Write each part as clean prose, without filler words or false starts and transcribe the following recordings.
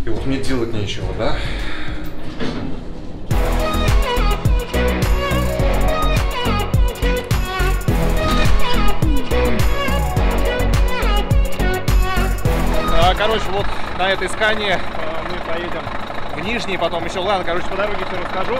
И вот мне делать нечего, да? Короче, вот на этой Скане мы поедем в Нижний, потом еще, ладно, короче, по дороге все расскажу.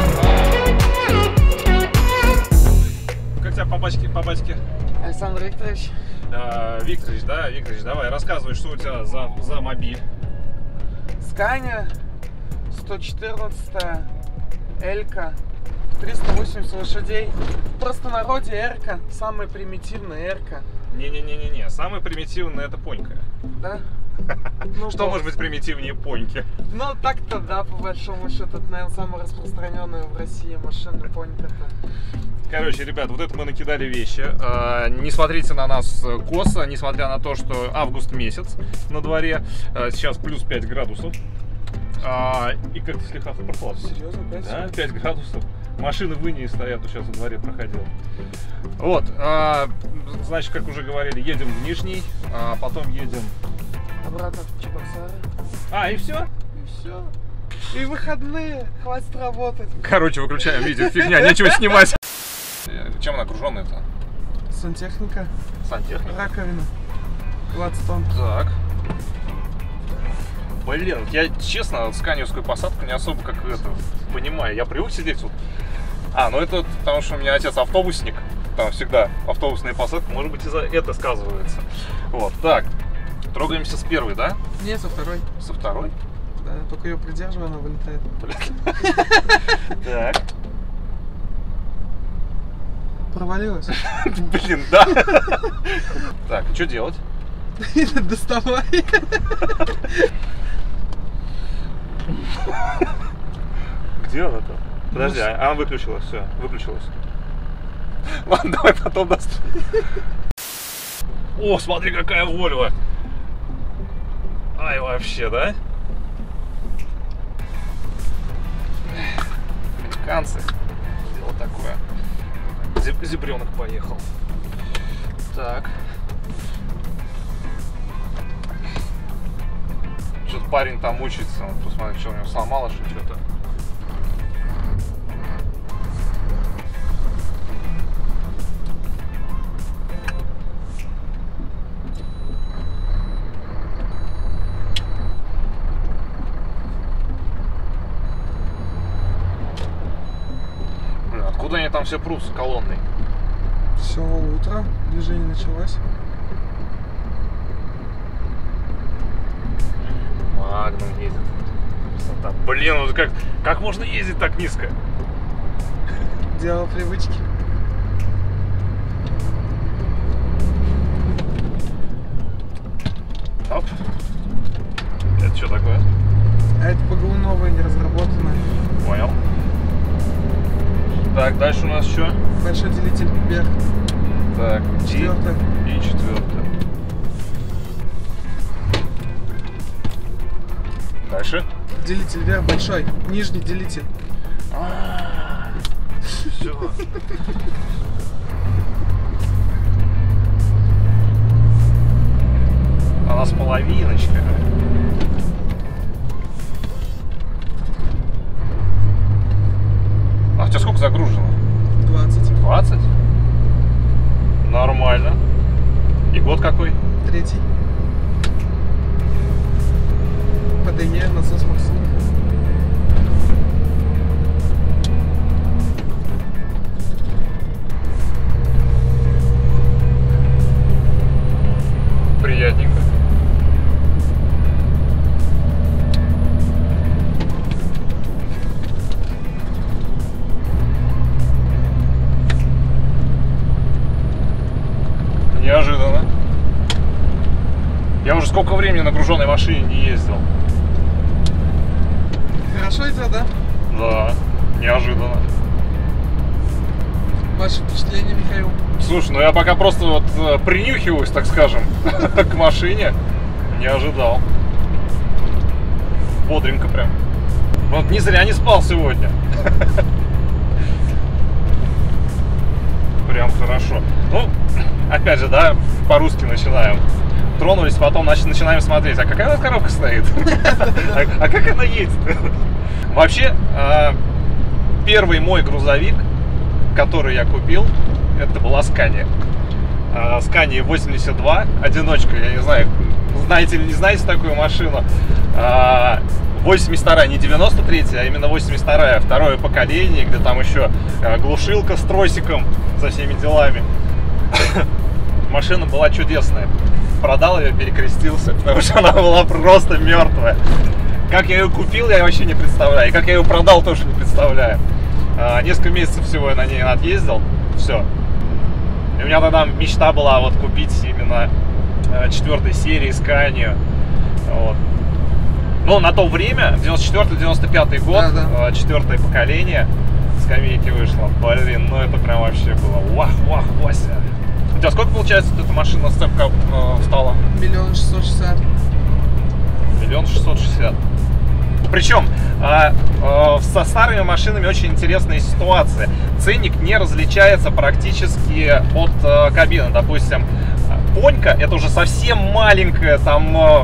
Как тебя по батьке? Александр Викторович. Викторович, да? Викторович, давай, рассказывай, что у тебя за мобиль. Сканя 114 Элька, 380 лошадей. В простонародье Эрка, самая примитивная Эрка. Не-не-не-не-не, самая примитивная это Понька. Да? Ну, что может быть примитивнее Поньки? Ну, так-то да, по большому счету, это, наверное, самая распространенная в России машина Понька-то. Короче, ребят, вот это мы накидали вещи. Не смотрите на нас косо, несмотря на то, что август месяц на дворе. Сейчас плюс 5 градусов. И как-то слегка прохладно. Серьезно, 5? Да, 5 градусов. Машины в Инии стоят, сейчас во дворе проходил. Вот, значит, как уже говорили, едем в Нижний, потом едем... Обратно в Чебоксары. И все? И все. И выходные, хватит работать. Короче, выключаем видео, фигня, нечего снимать. Чем она груженная-то? Сантехника. Сантехника? Раковина. 20 тонн. Так. Блин, я честно сканевскую посадку не особо как это понимаю. Я привык сидеть вот. Ну это потому что у меня отец автобусник. Там всегда автобусная посадка, может быть, из-за это сказывается. Вот, так. Трогаемся с первой, да? Не, со второй. Со второй? Да, только ее придерживаю, она вылетает. Так. Провалилась? Блин, да. Так, что делать? Доставай. Где она-то? Подожди, она выключилась, все, выключилась. Ладно, давай потом достанем. О, смотри, какая Вольво. Ай, вообще, да? Американцы. Дело такое. Зебренок поехал. Так. Что-то парень там учится. Посмотри, что у него сломалось, что-то. Откуда они там все прут с колонной? Все утро, движение началось. Магнум едет. Красота. Блин, вот как можно ездить так низко? Дело привычки. Оп. Это что такое? А это ПГУ новое, не разработанное. Понял. Так, дальше у нас что? Большой делитель вверх. Так, Четвертое. И четвертое. Дальше. Делитель вверх большой. Нижний делитель. Все. Она с половиночкой. А у тебя сколько загружено? 20. 20? Нормально. И год какой? 3. ПДЕ, насос Максим. Приятненько. Неожиданно. Я уже сколько времени на груженной машине не ездил. Хорошо идет, да? Да, неожиданно. Ваше впечатление, Михаил? Слушай, ну я пока просто вот принюхиваюсь, так скажем, к машине. Не ожидал. Бодренько прям. Вот не зря не спал сегодня. Прям хорошо. Ну, опять же, да, по-русски начинаем. Тронулись, потом начинаем смотреть, а какая коробка стоит? А как она едет? Вообще, первый мой грузовик, который я купил, это была Scania. Scania 82, одиночка, я не знаю, знаете или не знаете такую машину. 82, не 93, а именно 82, второе поколение, где там еще глушилка с тросиком, со всеми делами. Машина была чудесная. Продал ее, перекрестился, потому что она была просто мертвая. Как я ее купил, я вообще не представляю. И как я ее продал, тоже не представляю. Несколько месяцев всего я на ней отъездил. Все. И у меня тогда мечта была вот купить именно 4 серии Scania. Вот. Но на то время, 94-95 год, да. 4-е поколение скамейки вышло. Блин, ну это прям вообще было вах, Вася. У тебя сколько, получается, эта машина сцепка стала? 1 660 000. 1 660 000. Причем со старыми машинами очень интересная ситуация. Ценник не различается практически от кабины. Допустим, Понька, это уже совсем маленькая, там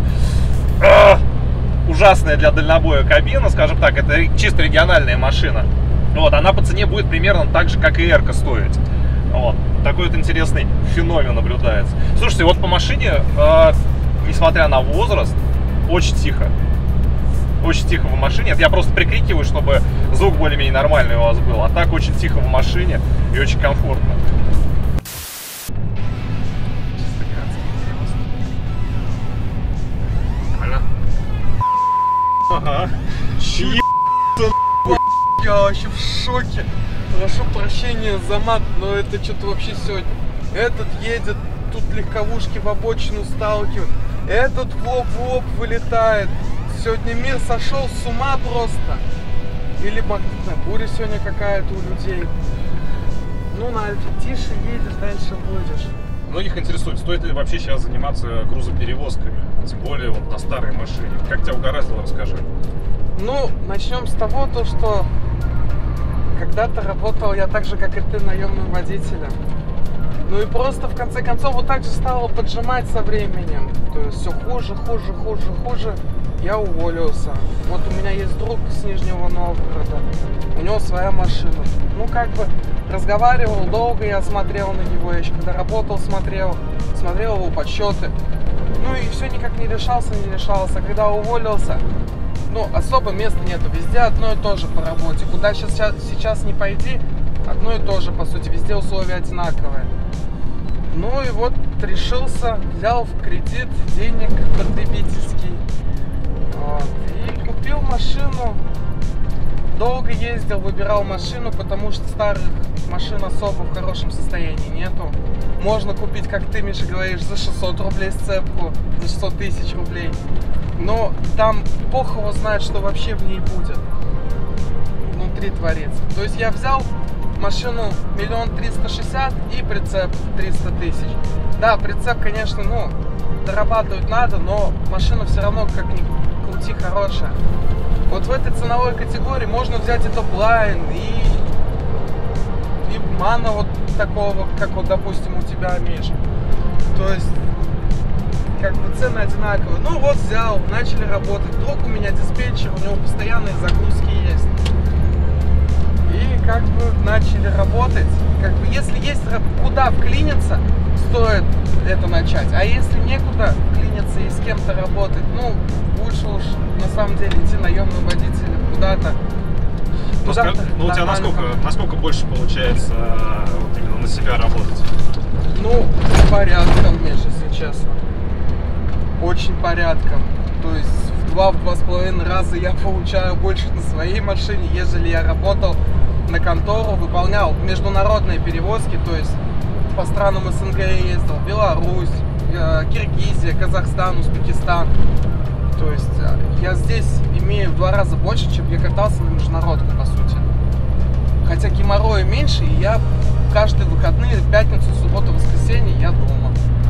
ужасная для дальнобоя кабина, скажем так, это чисто региональная машина. Вот, она по цене будет примерно так же, как и Эрка стоить. Вот. Такой вот интересный феномен наблюдается. Слушайте, вот по машине, несмотря на возраст, очень тихо. Очень тихо в машине. Это я просто прикрикиваю, чтобы звук более-менее нормальный у вас был. А так очень тихо в машине и очень комфортно. Ага. Я вообще в шоке. Прошу прощения за мат, но это что-то вообще сегодня. Этот едет, тут легковушки в обочину сталкивают. Этот в лоб вылетает. Сегодня мир сошел с ума просто. Или магнитная буря сегодня какая-то у людей. Ну, на Альфе тише едешь, дальше будешь. Многих интересует, стоит ли вообще сейчас заниматься грузоперевозками, тем более вот на старой машине. Как тебя угораздило, расскажи. Ну, начнем с того, что когда-то работал я так же, как и ты, наемным водителем. Ну и просто в конце концов вот так же стало поджимать со временем. То есть все хуже. Я уволился. Вот у меня есть друг с Нижнего Новгорода. У него своя машина. Ну как бы разговаривал долго, я смотрел на него. Я еще когда работал, смотрел его подсчеты. Ну и все никак не решался. Когда уволился, ну особо места нету. Везде одно и то же по работе. Куда сейчас не пойди, одно и то же по сути. Везде условия одинаковые. Ну и вот решился, взял в кредит денег потребительский. Вот, и купил машину. Долго ездил, выбирал машину, потому что старых машин особо в хорошем состоянии нету. Можно купить, как ты, Миша, говоришь, за 600 рублей сцепку, за 600 000 рублей. Но там бог его знает, что вообще в ней будет. Внутри творится. То есть я взял машину 1 360 000 и прицеп 300 000. Да, прицеп, конечно, ну, дорабатывать надо, но машина все равно, как ни крути, хорошая. Вот в этой ценовой категории можно взять и топ-лайн, и мана вот такого, как вот, допустим, у тебя, Миша. То есть, как бы цены одинаковые. Ну вот взял, начали работать. Друг у меня диспетчер, у него постоянные загрузки есть. И как бы начали работать. Как бы если есть куда вклиниться, стоит это начать. А если некуда вклиниться и с кем-то работать, ну, лучше уж на самом деле идти наемным водителем куда-то. Ну, у тебя насколько больше получается вот именно на себя работать? Ну, порядком, Миша, если честно. Очень порядком. То есть в 2-2,5 раза я получаю больше на своей машине, ежели я работал на контору, выполнял международные перевозки, то есть по странам СНГ я ездил, Беларусь, Киргизия, Казахстан, Узбекистан. То есть я здесь имею в 2 раза больше, чем я катался на международку, по сути. Хотя геморроя меньше, и я каждые выходные, пятницу, субботу, воскресенье, я дома.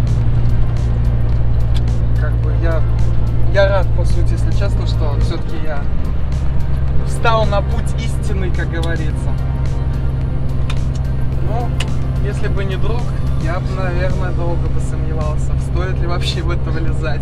Как бы я рад, по сути, если честно, что все-таки я встал на путь истинный, как говорится. Но если бы не друг, Я бы, наверное, долго бы сомневался, стоит ли вообще в это вылезать.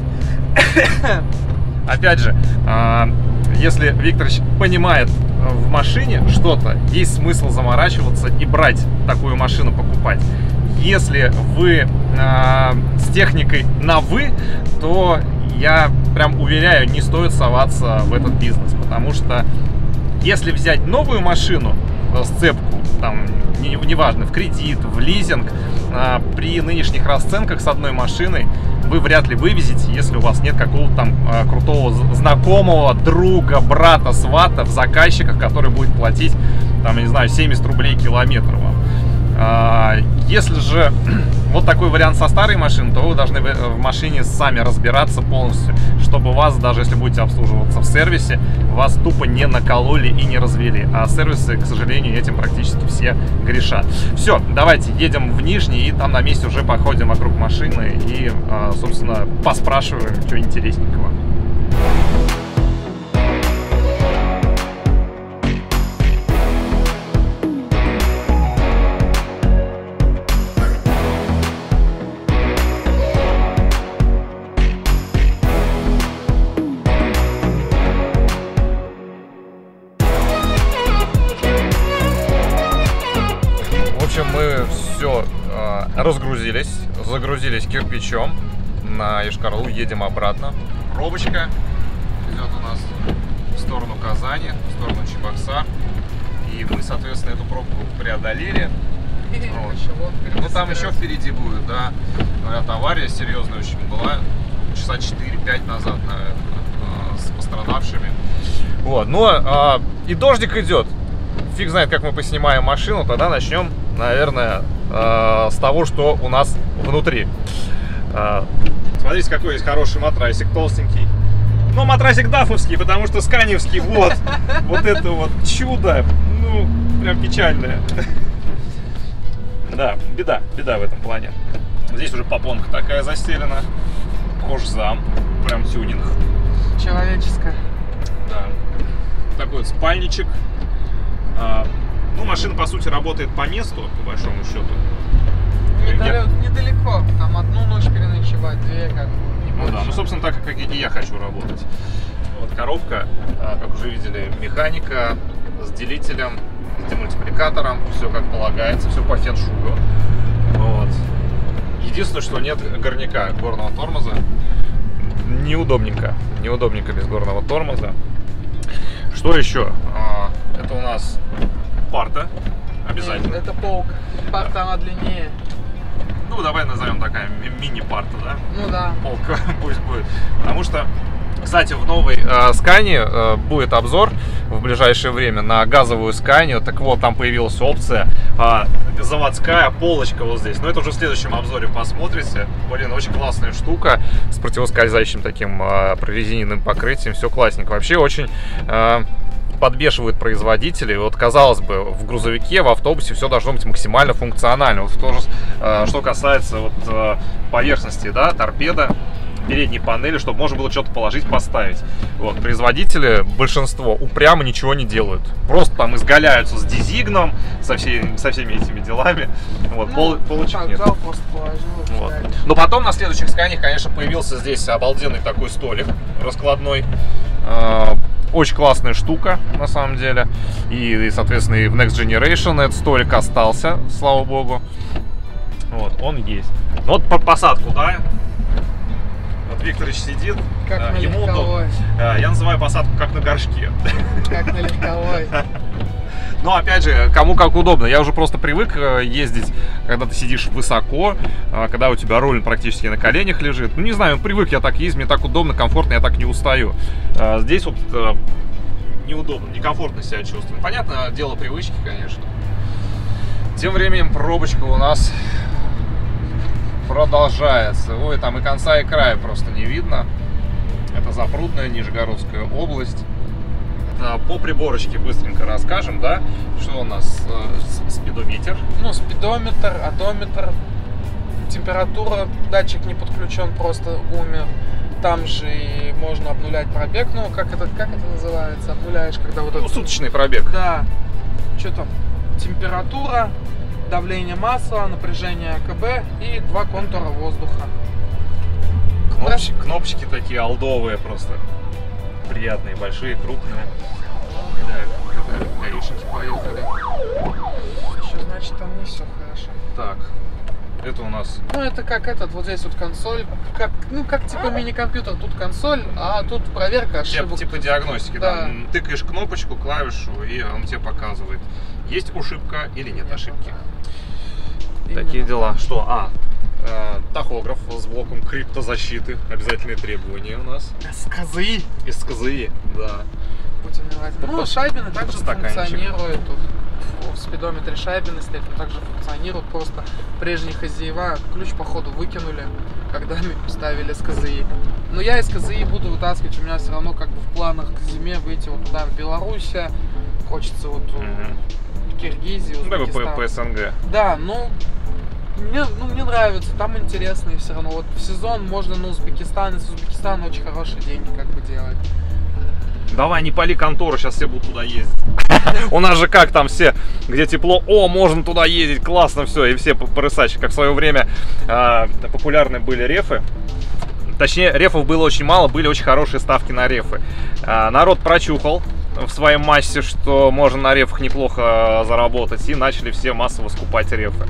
Опять же, если Викторович понимает в машине что-то, есть смысл заморачиваться и брать такую машину, покупать. Если вы с техникой на «вы», то я прям уверяю, не стоит соваться в этот бизнес, потому что если взять новую машину, сцепку, там, неважно, в кредит, в лизинг, при нынешних расценках с одной машиной вы вряд ли вывезете, если у вас нет какого-то там крутого знакомого, друга, брата, свата в заказчиках, который будет платить, там, я не знаю, 70 рублей километр вам. Если же вот такой вариант со старой машиной, то вы должны в машине сами разбираться полностью, чтобы вас, даже если будете обслуживаться в сервисе, вас тупо не накололи и не развели. А сервисы, к сожалению, этим практически все грешат. Все, давайте едем в Нижний и там на месте уже походим вокруг машины и, собственно, поспрашиваем, что интересненького. Мы все разгрузились, загрузились кирпичом на Йошкар-Олу, едем обратно. Пробочка идет у нас в сторону Казани, в сторону Чебоксар. И мы, соответственно, эту пробку преодолели. Вот. Ну там еще впереди будет, да. Говорят, авария серьезная очень была, часа 4-5 назад, наверное, с пострадавшими. Вот. Но и дождик идет. Фиг знает, как мы поснимаем машину, тогда начнем, наверное, с того, что у нас внутри. Смотрите, какой есть хороший матрасик, толстенький. Ну, матрасик дафовский, потому что сканевский, вот. Вот это вот чудо. Ну, прям печальное. Да, беда в этом плане. Здесь уже попонка такая застелена. Кожзам, прям тюнинг. Человеческая. Да. Такой вот спальничек. Ну, машина, по сути, работает по месту, по большому счету. Недалеко. Там одну ночь переночевать, две, как бы. Ну да, ну, собственно, так, как и я хочу работать. Вот коробка, как уже видели, механика с делителем, с демультипликатором, все как полагается, все по фен-шую. Вот. Единственное, что нет горняка, горного тормоза. Неудобненько без горного тормоза. Что еще? Это у нас парта, обязательно. Это полка. Парта она длиннее. Ну, давай назовем такая мини-парта, да? Ну да. Полка пусть будет. Потому что, кстати, в новой Scania будет обзор в ближайшее время на газовую Scania. Так вот, там появилась опция заводская полочка вот здесь. Но это уже в следующем обзоре посмотрите. Блин, очень классная штука с противоскользящим таким прорезиненным покрытием. Все классненько. Вообще очень подбешивают производители. Вот, казалось бы, в грузовике, в автобусе все должно быть максимально функционально. Вот тоже, что касается вот, поверхности, да, торпеда, передней панели, чтобы можно было что-то положить, поставить. Вот, производители, большинство, упрямо ничего не делают. Просто там изгаляются с дизигном, со всеми этими делами. Вот, ну, полочек так, нет. просто положил, вот. Но потом на следующих Scania, конечно, появился здесь обалденный такой столик раскладной. Очень классная штука, на самом деле. И, соответственно, и в Next Generation этот столик остался, слава богу. Вот, он есть. Ну, вот под посадку, да? Вот Викторович сидит. Как на ему удобно. Я называю посадку как на горшке. Как на легковой. Но, опять же, кому как удобно. Я уже просто привык ездить, когда ты сидишь высоко, когда у тебя руль практически на коленях лежит. Ну, не знаю, привык я так ездить, мне так удобно, комфортно, я так не устаю. Здесь вот неудобно, некомфортно себя чувствую. Понятно, дело привычки, конечно. Тем временем пробочка у нас продолжается. Ой, там и конца, и края просто не видно. Это Запрудная, Нижегородская область. По приборочке быстренько расскажем, да, что у нас спидометр. Ну, спидометр, одометр, температура, датчик не подключен, просто умер. Там же и можно обнулять пробег, ну, как это называется, обнуляешь, когда вот ну, суточный пробег. Да, что там, температура, давление масла, напряжение АКБ и 2 контура воздуха. Кнопочки такие олдовые просто. Приятные, большие, крупные. Да, гаишники поехали. Еще, значит, там не все хорошо. Так, это у нас... Ну, это как этот, вот здесь вот консоль, как, ну, как типа мини-компьютер, тут консоль, а тут проверка ошибок. Типа диагностики, да. Да. Тыкаешь кнопочку, клавишу, и он тебе показывает, есть ошибка или нет ошибки. Именно. Такие дела. Что? Тахограф с блоком криптозащиты. Обязательные требования у нас. СКЗИ. Из СКЗИ, да. Ну, шайбины также стаканчик. функционируют. Тут в спидометре шайбины стоят, но также функционируют. Просто прежних хозяева ключ, походу, выкинули, когда ставили СКЗИ. Но я СКЗИ буду вытаскивать. У меня все равно как бы в планах к зиме выйти вот туда, в Белоруссию. Хочется вот в Киргизию, Узбекистан. по СНГ. Да, мне нравится, там интересно и все равно. Вот в сезон можно на Узбекистан, из Узбекистана очень хорошие деньги как бы делать. Давай, не пали контору, сейчас все будут туда ездить. У нас же как там все, где тепло, можно туда ездить, классно, все, и все порысачи. Как в свое время популярны были рефы. Точнее, рефов было очень мало, были очень хорошие ставки на рефы. Народ прочухал в своей массе, что можно на рефах неплохо заработать, и начали все массово скупать рефы.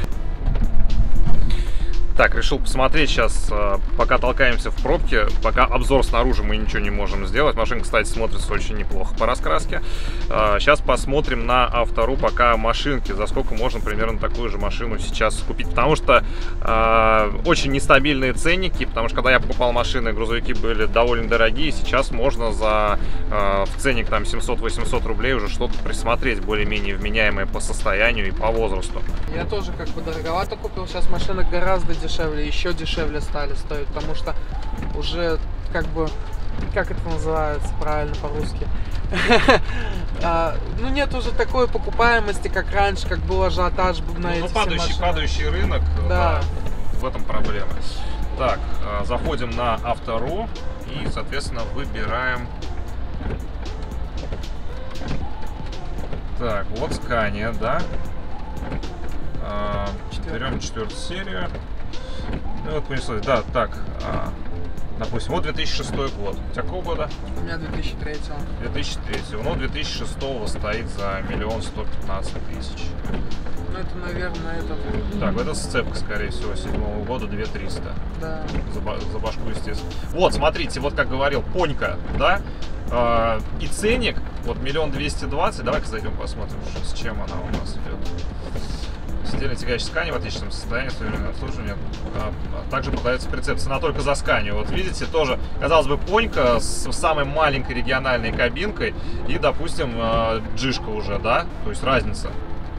Так, решил посмотреть сейчас, пока толкаемся в пробке, пока обзор снаружи мы ничего не можем сделать. Машина, кстати, смотрится очень неплохо по раскраске. Сейчас посмотрим на Автору пока машинки, за сколько можно примерно такую же машину сейчас купить. Потому что очень нестабильные ценники, потому что когда я покупал машины, грузовики были довольно дорогие. Сейчас можно за в ценник там 700-800 рублей уже что-то присмотреть более-менее вменяемое по состоянию и по возрасту. Я тоже как бы дороговато купил, сейчас машины гораздо дешевле, еще дешевле стали стоить, потому что уже как бы, как это называется правильно по-русски, ну нет уже такой покупаемости, как раньше, как был ажиотаж на эти все машины. Падающий рынок, да. В этом проблема. Так, заходим на Автору и, соответственно, выбираем. Так, вот Scania, да. Берем 4-ю серию. Ну вот понеслось. Да, так. Допустим, вот 2006 год. У тебя какого года? У меня 2003. 2003. Ну, 2006 стоит за 1 115 000. Ну, это, наверное, это... Так, это сцепка, скорее всего, 7-го года, 2300. Да. За башку, естественно. Вот, смотрите, вот как говорил, Понька, да? И ценник, вот 1 220 000. Давай-ка зайдем посмотрим, с чем она у нас идет. Сидельный тягающий Scania в отличном состоянии, современное обслуживание. Также продается прицеп. Цена только за Scania. Вот видите, тоже, казалось бы, Понька с самой маленькой региональной кабинкой и, допустим, Джишка уже, да? То есть разница.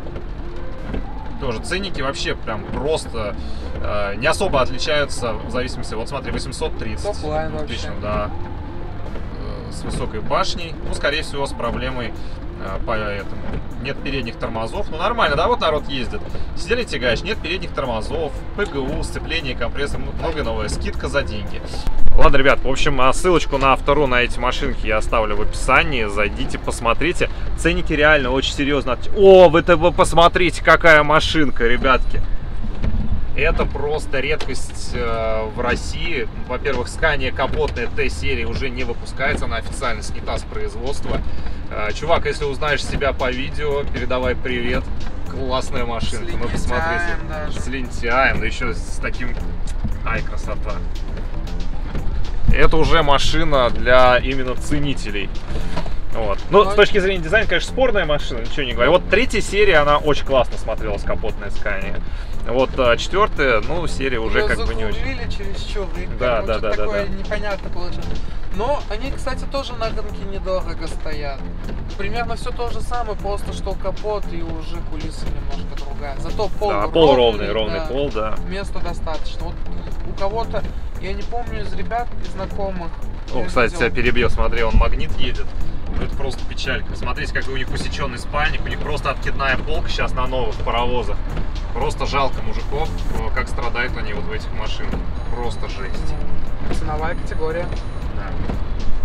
Тоже ценники вообще прям просто не особо отличаются в зависимости. Вот смотри, 830. Топ-лайн отлично, да. С высокой башней. Ну, скорее всего, с проблемой по этому. Нет передних тормозов. Ну, нормально, да, вот народ ездит. Сидели тягаешь, нет передних тормозов, ПГУ, сцепление, компрессор, много новое. Скидка за деньги. Ладно, ребят, в общем, ссылочку на Автору на эти машинки я оставлю в описании. Зайдите, посмотрите. Ценники реально очень серьезно. О, вы посмотрите, какая машинка, ребятки. Это просто редкость в России. Во-первых, Scania капотная Т-серия уже не выпускается, она официально снята с производства. Чувак, если узнаешь себя по видео, передавай привет. Классная машинка, ну посмотрите. С лентяем, да еще с таким... Ай, красота. Это уже машина для именно ценителей. Вот. Ну, с точки зрения дизайна, конечно, спорная машина, ничего не говорю. Вот 3-я серия, она очень классно смотрелась, капотная Scania. Вот 4-я, ну, серия уже как бы не очень. Чересчур, да, такое непонятно получилось. Но они, кстати, тоже на рынке недорого стоят. Примерно все то же самое, просто что капот и уже кулиса немножко другая. Зато пол, да, пол ровный пол, да. Места достаточно. Вот у кого-то, я не помню, из ребят, из знакомых. О, кстати, тебя перебил, смотри, он магнит едет. Ну, это просто печалька. Смотрите, как у них усеченный спальник, у них просто откидная полка сейчас на новых паровозах. Просто жалко мужиков, как страдают они вот в этих машинах. Просто жесть. Ценовая категория. Да.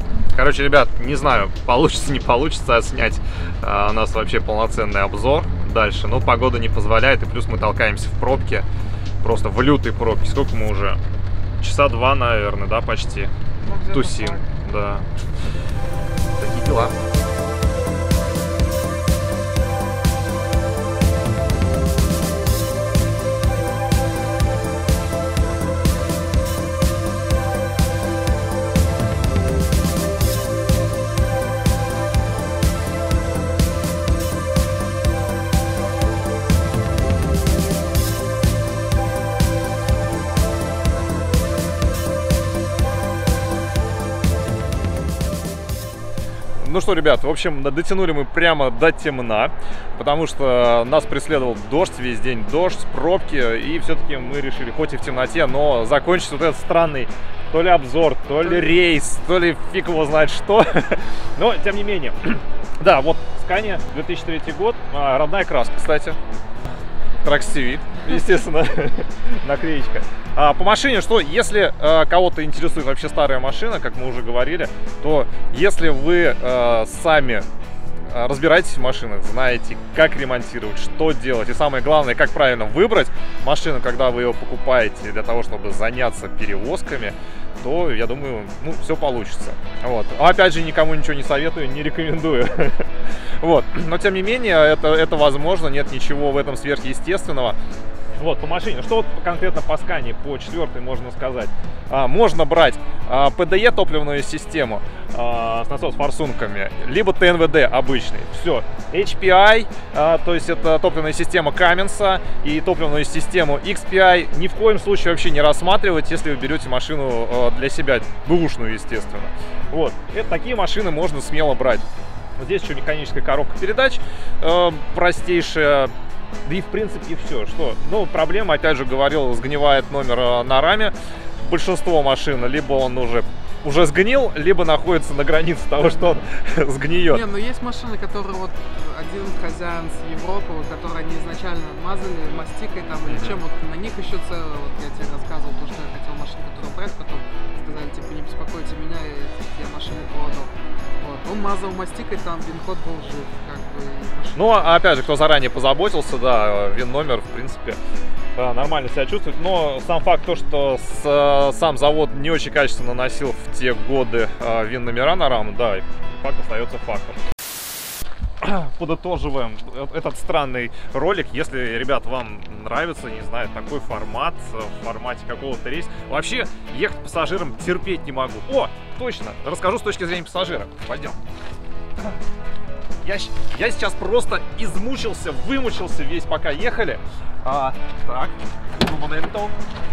Короче, ребят, не знаю, получится, не получится снять у нас вообще полноценный обзор дальше. Но погода не позволяет, и плюс мы толкаемся в пробке. Просто в лютой пробке. Сколько мы уже? Часа 2, наверное, да, почти. Ну, тусим, так. да. Такие дела. Ну что, ребят, в общем, дотянули мы прямо до темна, потому что нас преследовал дождь, весь день дождь, пробки, и все-таки мы решили, хоть и в темноте, но закончить вот этот странный то ли обзор, то ли рейс, то ли фиг его знает что, но тем не менее. Да, вот Scania, 2003 год, родная краска, кстати. Trax TV, естественно, наклеечка. По машине, что если кого-то интересует вообще старая машина, как мы уже говорили, то если вы сами разбираетесь в машинах, знаете, как ремонтировать, что делать, и самое главное, как правильно выбрать машину, когда вы ее покупаете для того, чтобы заняться перевозками, то, я думаю, ну, все получится. Вот. Опять же, никому ничего не советую, не рекомендую. Вот. Но, тем не менее, это возможно, нет ничего в этом сверхъестественного. Вот, по машине. Что вот конкретно по Scania, по 4-й можно сказать? Можно брать PDE топливную систему с насос-форсунками, либо ТНВД обычный. Все. HPI, то есть это топливная система Cummins, и топливную систему XPI ни в коем случае вообще не рассматривать, если вы берете машину для себя, бэушную, естественно. Вот. Такие машины можно смело брать. Здесь еще механическая коробка передач, простейшая. Да и в принципе все. Что? Ну, проблема, опять же говорил, сгнивает номер на раме. Большинство машин, либо он уже сгнил, либо находится на границе того, что он сгниет. Не, но есть машины, которые вот один хозяин с Европы, вот, которые они изначально мазали мастикой там или чем, вот на них еще целое, вот я тебе рассказывал, то, что я хотел машину, которую брать, потом сказали, типа, не беспокойте меня, я машину продал. Вот. Он мазал мастикой, там вин-код был жив, как бы. Ну, опять же, кто заранее позаботился, да, вин-номер, в принципе, нормально себя чувствует. Но сам факт то, что сам завод не очень качественно носил в те годы вин-номера на раму, да, факт остается фактом. Подытоживаем этот странный ролик. Если, ребят, вам нравится, не знаю, такой формат, в формате какого-то рейса. Вообще, ехать пассажирам терпеть не могу. О, точно, расскажу с точки зрения пассажира. Пойдем. Я сейчас просто измучился, вымучился весь, пока ехали. Так, моментом.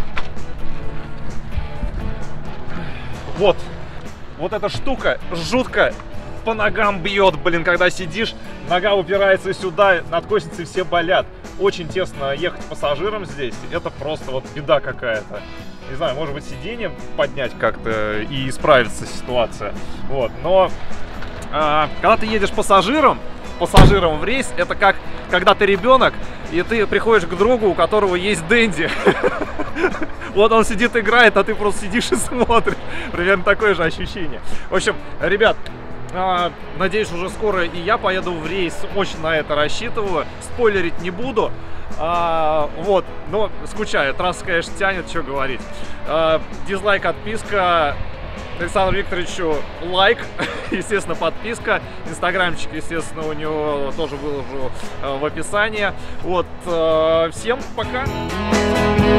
Вот эта штука жутко по ногам бьет, блин, когда сидишь, нога упирается сюда, надкосницы все болят. Очень тесно ехать пассажирам здесь, это просто вот беда какая-то. Не знаю, может быть, сиденье поднять как-то и исправится ситуация. Вот, но когда ты едешь пассажиром в рейс, это как когда ты ребенок, и ты приходишь к другу, у которого есть Дэнди. Вот он сидит, играет, а ты просто сидишь и смотришь. Примерно такое же ощущение. В общем, ребят, надеюсь, уже скоро и я поеду в рейс. Очень на это рассчитываю. Спойлерить не буду. Вот, но скучаю. Трасса, конечно, тянет, что говорить. Дизлайк, отписка. Александру Викторовичу лайк, естественно, подписка. Инстаграмчик, естественно, у него тоже выложу в описании. Вот, всем пока!